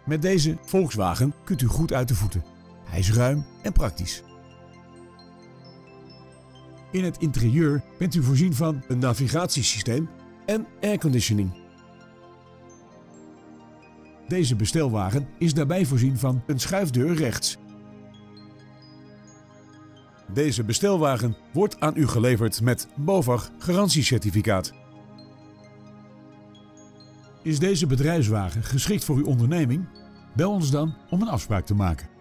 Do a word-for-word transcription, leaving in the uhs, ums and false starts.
Met deze Volkswagen kunt u goed uit de voeten. Hij is ruim en praktisch. In het interieur bent u voorzien van een navigatiesysteem en airconditioning. Deze bestelwagen is daarbij voorzien van een schuifdeur rechts. Deze bestelwagen wordt aan u geleverd met BOVAG garantiecertificaat. Is deze bedrijfswagen geschikt voor uw onderneming? Bel ons dan om een afspraak te maken.